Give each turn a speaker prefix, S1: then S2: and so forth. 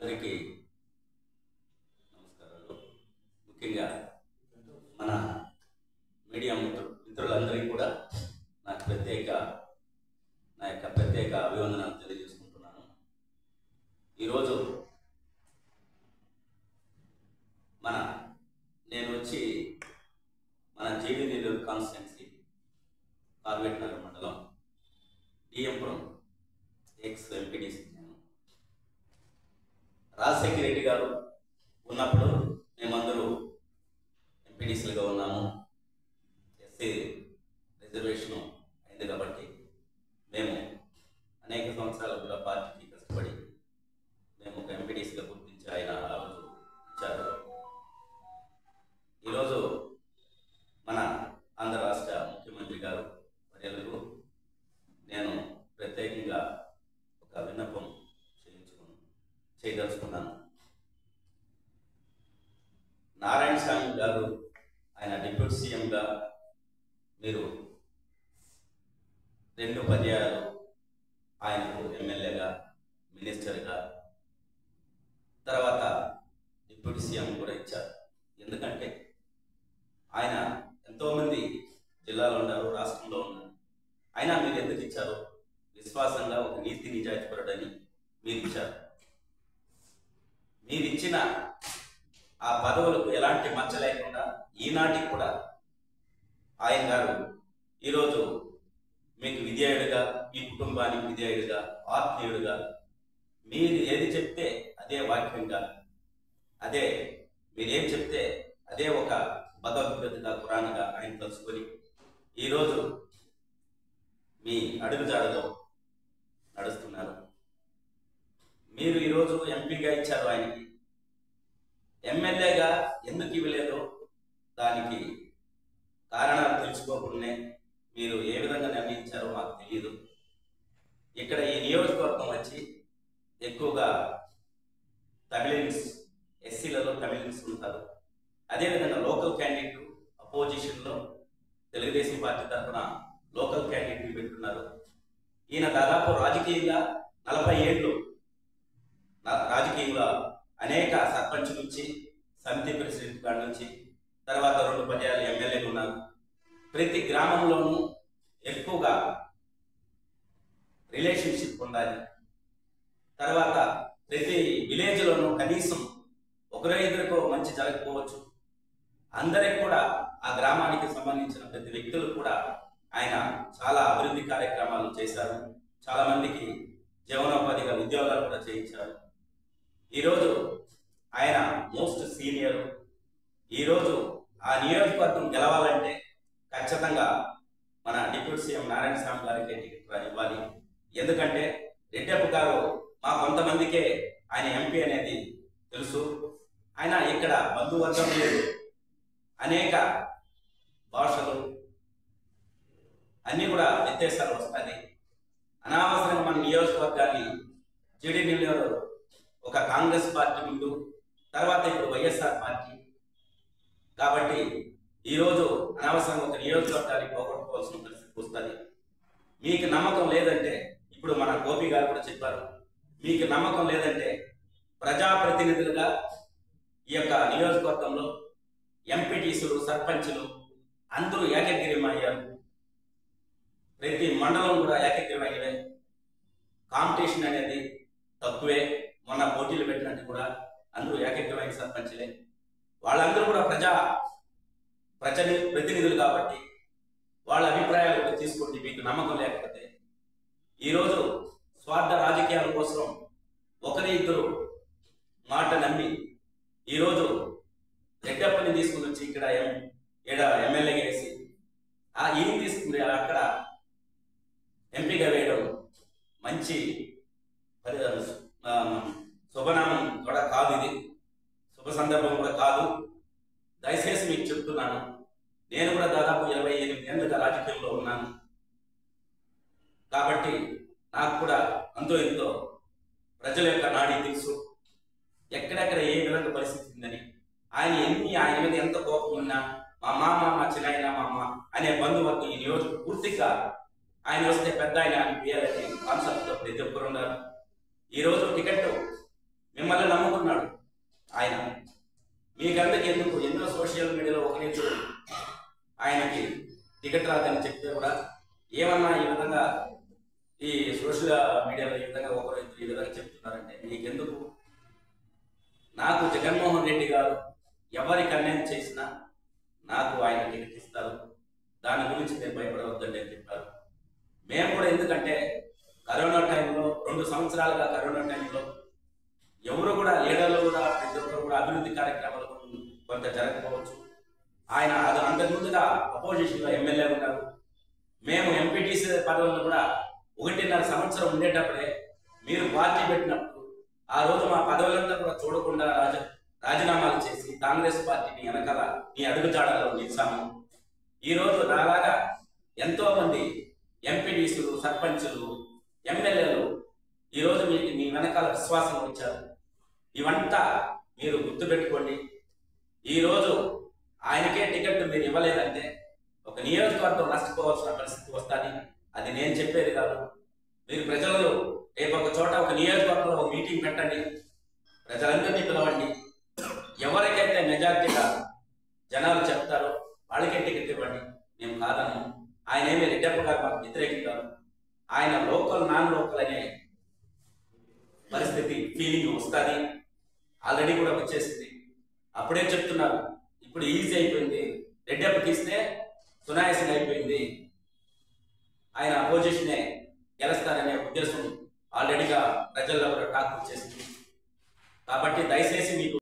S1: అందరికీ నమస్కారాలు. ముఖ్యంగా మన మీడియా మిత్రులందరికీ కూడా నా యొక్క ప్రత్యేక అభివందనాలు తెలియజేసుకుంటున్నాను. ఈరోజు నేను వచ్చి మన జీడి నెల్లూరు కాన్స్టిట్యున్సీ కార్వేట్నగర్ మండలం డిఎంపురం ఎక్స్ ఎంపీడీసీ. రాజశేఖర రెడ్డి గారు ఉన్నప్పుడు మేమందరూ ఎంపీడీసీలుగా ఉన్నాము. ఎస్సీ రిజర్వేషన్ అయింది కాబట్టి మేము అనేక సంవత్సరాలు కూడా పార్టీకి కష్టపడి మేము ఒక ఎంపీడీసీగా గుర్తించి ఆయన ఆ రోజు ఇచ్చారు. ఈరోజు మన ఆంధ్ర రాష్ట్ర ముఖ్యమంత్రి గారు వర్యులకు నేను ప్రత్యేకంగా ఒక విన్నపం చేయదలుచుకున్నాను. నారాయణ స్వామి గారు ఆయన డిప్యూటీ సీఎంగా మీరు 2 పర్యాయాలు ఆయనకు ఎమ్మెల్యేగా, మినిస్టర్గా, తర్వాత డిప్యూటీ సీఎం కూడా ఇచ్చారు. ఎందుకంటే ఆయన ఎంతోమంది జిల్లాలో ఉన్నారు, రాష్ట్రంలో ఉన్నారు. అయినా మీరు ఎందుకు ఇచ్చారు? విశ్వాసంగా ఒక నీతి నిజాయితీపరుడని మీరు ఇచ్చారు. మీరు ఇచ్చిన ఆ పదవులకు ఎలాంటి మచ్చ లేకుండా ఈనాటికి కూడా ఆయన గారు ఈరోజు మీకు విధేయుడిగా, మీ కుటుంబానికి విధేయుడిగా, ఆత్మీయుడిగా, మీరు ఏది చెప్తే అదే వాక్యంగా, అదే మీరేం చెప్తే అదే ఒక భగవద్గీతగా, ఖురాన్గా ఆయన తెలుసుకొని ఈరోజు మీ అడుగుజాడలో నడుస్తున్నారు. మీరు ఈరోజు ఎంపీగా ఇచ్చారు, ఆయనకి ఎమ్మెల్యేగా ఎందుకు ఇవ్వలేదో దానికి కారణాలు తెలుసుకోకుండానే మీరు ఏ విధంగా నిర్ణయించారో మాకు తెలియదు. ఇక్కడ ఈ నియోజకవర్గం వచ్చి ఎక్కువగా తమిళన్స్, ఎస్సీలలో తమిళన్స్ ఉంటారు. అదేవిధంగా లోకల్ క్యాండిడేట్ అపోజిషన్లో తెలుగుదేశం పార్టీ తరఫున లోకల్ క్యాండిడేట్ పెట్టున్నారు. ఈయన దాదాపు రాజకీయంగా 40 ఏళ్ళు రాజకీయంలో అనేక సర్పంచ్ నుంచి, సమితి ప్రెసిడెంట్ కాడ నుంచి, తర్వాత 2 పర్యాయాలు ఎమ్మెల్యేలు ఉన్నారు. ప్రతి గ్రామంలోనూ ఎక్కువగా రిలేషన్షిప్ ఉండాలి. తర్వాత ప్రతి విలేజ్లోనూ కనీసం ఒకరో ఇద్దరికో మంచి జరగకపోవచ్చు, అందరికి కూడా ఆ గ్రామానికి సంబంధించిన ప్రతి వ్యక్తులు కూడా ఆయన చాలా అభివృద్ధి కార్యక్రమాలు చేశారు. చాలా మందికి జీవనోపాధిగా ఉద్యోగాలు కూడా చేయించారు. ఈరోజు ఆయన మోస్ట్ సీనియర్. ఈరోజు ఆ నియోజకవర్గం గెలవాలంటే ఖచ్చితంగా మన డిప్యూటీ సీఎం నారాయణ స్వామి గారికి టికెట్ ఇవ్వాలి. ఎందుకంటే రెడ్డప్ప గారు మా కొంతమందికే ఆయన ఎంపీ అనేది తెలుసు. ఆయన ఇక్కడ బంధువర్గం లేదు, అనేక భాషలు అన్నీ కూడా వ్యత్యాసాలు వస్తాయి. అనవసరంగా మన నియోజకవర్గాన్ని జీడి నెల్లూరు ఒక కాంగ్రెస్ పార్టీ ముందు, తర్వాత ఇప్పుడు వైఎస్ఆర్ పార్టీ కాబట్టి ఈరోజు అనవసరంగా ఒక నియోజకవర్గాన్ని పోగొట్టుకోవాల్సిన పరిస్థితి వస్తుంది. మీకు నమ్మకం లేదంటే, ఇప్పుడు మన గోపి గారు కూడా చెప్పారు, మీకు నమ్మకం లేదంటే ప్రజాప్రతినిధులుగా ఈ యొక్క నియోజకవర్గంలో ఎంపీటీసీలు, సర్పంచులు అందరూ ఏకగ్రీవమయ్యారు. ప్రతి మండలం కూడా ఏకగ్రీవమయ్యే. కాంపిటీషన్ అనేది తక్కువే. మొన్న పోటీలు పెట్టినట్టు కూడా అందరూ ఏకగ్రీవమైన సర్పంచులే. వాళ్ళందరూ కూడా ప్రతినిధులు కాబట్టి వాళ్ళ అభిప్రాయాలు తీసుకోండి. మీకు నమ్మకం లేకపోతే ఈరోజు స్వార్థ రాజకీయాల కోసం ఒకరి ఇద్దరు మాట నమ్మి ఈరోజు రెడ్డప్పని తీసుకుని వచ్చి ఇక్కడ ఎమ్మెల్యేగా వేసి ఈయన తీసుకుని అక్కడ ఎంపీగా వేయడం మంచి శుభనామం కూడా కాదు, ఇది శుభ సందర్భం కూడా కాదు. దయచేసి మీకు చెప్తున్నాను, నేను కూడా దాదాపు 28 ఏళ్ళుగా రాజకీయంలో ఉన్నాను కాబట్టి నాకు కూడా అంతో ఎంతో ప్రజల యొక్క నాడి తెలుసు, ఎక్కడెక్కడ ఏ విధంగా పరిస్థితి ఉందని. ఆయన మీద ఎంత కోపం ఉన్నా మా మామ, మా చిన్నాయన, మా అమ్మ అనే బంధువర్గం ఈ నియోజకవర్గం పూర్తిగా ఆయన వస్తే పెద్ద ఆయన అని పేయాలని కాన్సెప్ట్తో ప్రతి ఒక్కరు ఉన్నారు. ఈరోజు టికెట్ మిమ్మల్ని ఒకరు ఇద్దరు ఈ విధంగా చెప్తున్నారంటే నీకెందుకు? నాకు జగన్మోహన్ రెడ్డి గారు ఎవరికి అన్యాయం చేసినా నాకు ఆయన టికెట్ ఇస్తారు, దాని గురించి నేను భయపడవద్దండి అని చెప్పారు. మేము కూడా ఎందుకంటే కరోనా టైంలో 2 సంవత్సరాలుగా కరోనా టైంలో ఎవరు కూడా లీడర్లు కూడా ప్రతి ఒక్కరు కూడా అభివృద్ధి కార్యక్రమాలు కొంత జరగకపోవచ్చు. ఆయన అది అంతకుముందుగా అపోజిషన్లో ఎమ్మెల్యే ఉన్నారు. మేము ఎంపీటీసీ పదవులను కూడా 1.5 సంవత్సరం ఉండేటప్పుడే మీరు పార్టీ పెట్టినప్పుడు ఆ రోజు మా పదవులంతా కూడా చూడకుండా రాజీనామాలు చేసి కాంగ్రెస్ పార్టీని వెనకాల మీ అడుగుజాడలో నిలిచాము. ఈరోజు నాలాగా ఎంతో మంది ఎంపీటీసీలు, సర్పంచులు, ఎమ్మెల్యేలు ఈరోజు మీ వెనకాల విశ్వాసం వచ్చారు. ఇవంతా మీరు గుర్తుపెట్టుకోండి. ఈరోజు ఆయనకే టికెట్ మీరు ఇవ్వలేదంటే ఒక నియోజకవర్గం నష్టపోవాల్సిన పరిస్థితి వస్తుంది. అది నేను చెప్పేది కాదు. మీరు ప్రజలు రేపు ఒక చోట ఒక నియోజకవర్గంలో ఒక మీటింగ్ పెట్టండి, ప్రజలందరినీ పిలవండి, ఎవరికైతే మెజార్టీగా జనాలు చెప్తారో వాళ్ళకే టికెట్ ఇవ్వండి. మేము కాదను. ఆయన ఏమి రెడ్డప్ప గారు మాకు వ్యతిరేకం కాదు. ఆయన లోకల్ నాన్ లోకల్ అనే పరిస్థితి ఫీలింగ్ వస్తుంది. ఆల్రెడీ కూడా వచ్చేసింది. అప్పుడే చెప్తున్నారు, ఇప్పుడు ఈజీ అయిపోయింది, రెడ్డప్పకి ఇస్తే సునాయాసం అయిపోయింది, ఆయన అపోజిషనే గెలుస్తారనే ఉద్దేశం ఆల్రెడీగా ప్రజల్లో కూడా టాక్ వచ్చేసింది. కాబట్టి దయచేసి మీకు